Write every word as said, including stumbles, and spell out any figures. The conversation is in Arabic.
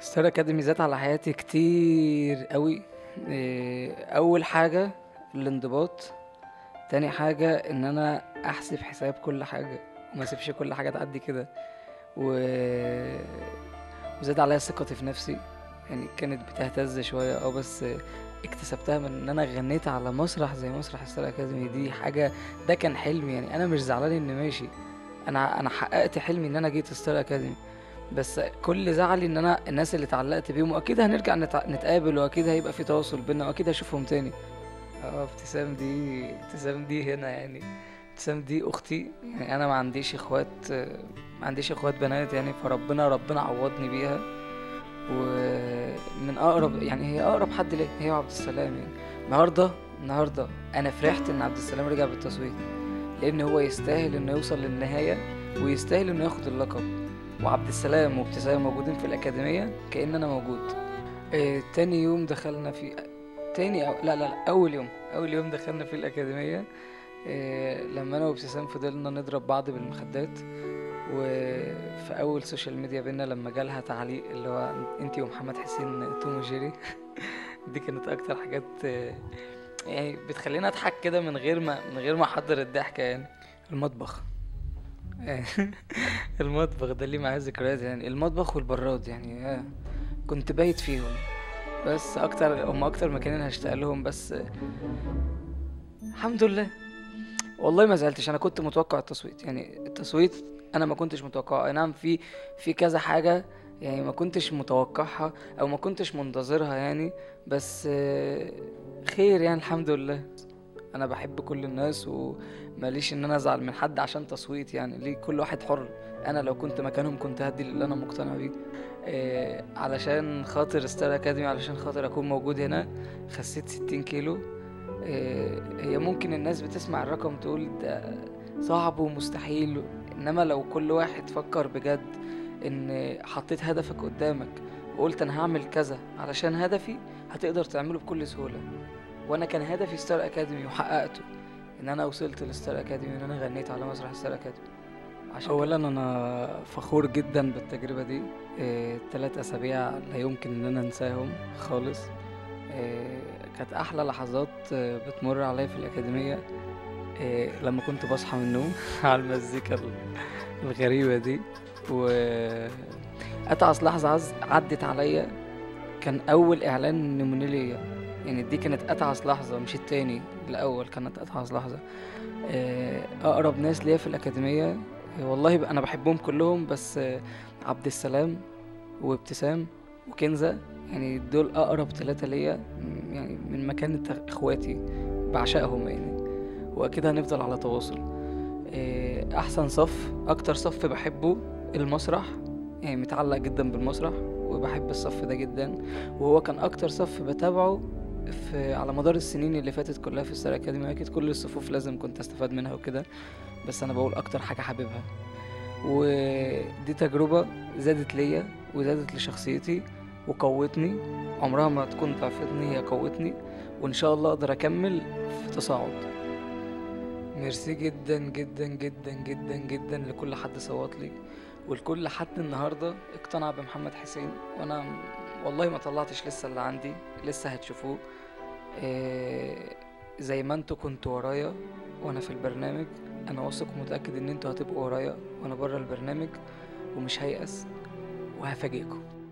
ستار اكاديمي زاد على حياتي كتير قوي. إيه، اول حاجه الانضباط. تاني حاجه ان انا احسب حساب كل حاجه وما اسيبش كل حاجه تعدي كده و... وزاد عليا ثقتي في نفسي. يعني كانت بتهتز شويه اه بس اكتسبتها من ان انا غنيت على مسرح زي مسرح ستار اكاديمي. دي حاجه، ده كان حلمي. يعني انا مش زعلان اني ماشي، انا انا حققت حلمي ان انا جيت ستار اكاديمي. بس كل زعلي ان انا الناس اللي اتعلقت بيهم، واكيد هنرجع نتع... نتقابل، واكيد هيبقى في تواصل بينا، واكيد هشوفهم تاني. اه ابتسام دي ابتسام دي هنا يعني. ابتسام دي اختي. يعني انا ما عنديش اخوات، ما عنديش اخوات بنات يعني، فربنا ربنا عوضني بيها. ومن اقرب، يعني هي اقرب حد ليا هي وعبد السلام. يعني النهارده النهارده انا فرحت ان عبد السلام رجع بالتصويت، لان هو يستاهل انه يوصل للنهايه، ويستاهل انه ياخد اللقب. وعبد السلام وابتسام موجودين في الأكاديمية كأن أنا موجود. آه، تاني يوم دخلنا في تاني أو... لا لا لا أول يوم أول يوم دخلنا في الأكاديمية. آه، لما أنا وابتسام فضلنا نضرب بعض بالمخدات. وفي أول سوشيال ميديا بينا لما جالها تعليق اللي هو انتي ومحمد حسين توم وجيري. دي كانت أكتر حاجات آه، يعني بتخلينا أضحك كده من غير ما من غير ما أحضر الضحكة يعني. المطبخ. المطبخ ده ليه معايا ذكريات. يعني المطبخ والبراد يعني آه، كنت بايت فيهم. بس اكتر هم اكتر مكانين هشتاق لهم. بس الحمد لله. والله ما زعلتش، انا كنت متوقع التصويت. يعني التصويت انا ما كنتش متوقعه. اي نعم، في في كذا حاجه يعني ما كنتش متوقعها او ما كنتش منتظرها يعني. بس آه، خير يعني الحمد لله. انا بحب كل الناس وماليش ان انا ازعل من حد عشان تصويت. يعني ليه؟ كل واحد حر. انا لو كنت مكانهم كنت هدي اللي انا مقتنع بيه. إيه، علشان خاطر ستار اكاديمي، علشان خاطر اكون موجود هنا. خسيت ستين كيلو. إيه، هي ممكن الناس بتسمع الرقم تقول ده صعب ومستحيل، انما لو كل واحد فكر بجد ان حطيت هدفك قدامك وقلت انا هعمل كذا علشان هدفي، هتقدر تعمله بكل سهولة. وانا كان هدفي ستار اكاديمي وحققته، ان انا وصلت لستار اكاديمي، ان انا غنيت على مسرح ستار اكاديمي. عشان اولا كده انا فخور جدا بالتجربه دي. إيه، تلات اسابيع لا يمكن ان انا انساهم خالص. إيه، كانت احلى لحظات آه، بتمر عليا في الاكاديميه. إيه، لما كنت بصحى من النوم على المزيكا ال- الغريبه دي. و اتعس لحظه عز عدت عليا كان اول اعلان نموني ليا. يعني دي كانت اتعس لحظه، مش التاني، الاول كانت اتعس لحظه. آه، اقرب ناس ليا في الاكاديميه آه، والله بقى انا بحبهم كلهم، بس آه، عبد السلام وابتسام وكنزة. يعني دول اقرب ثلاثة ليا، م- يعني من مكانة اخواتي. بعشقهم يعني. واكيد هنفضل على تواصل. آه، احسن صف، اكتر صف بحبه المسرح. يعني متعلق جدا بالمسرح وبحب الصف ده جدا. وهو كان اكتر صف بتابعه في على مدار السنين اللي فاتت كلها في الستار اكاديمي. اكيد كل الصفوف لازم كنت استفاد منها وكده، بس انا بقول اكتر حاجة حاببها. ودي تجربة زادت ليا وزادت لشخصيتي وقوتني. عمرها ما تكون ضعفتني، هي قوتني. وان شاء الله اقدر اكمل في تصاعد. ميرسي جدا جدا جدا جدا جدا لكل حد صوت لي، ولكل حد النهارده اقتنع بمحمد حسين. وانا م- والله ما طلعتش لسه اللي عندي، لسه هتشوفوه. إيه، زي ما انتوا كنتوا ورايا وانا في البرنامج، انا واثق ومتاكد ان انتوا هتبقوا ورايا وانا بره البرنامج. ومش هيأس، وهفاجئكم.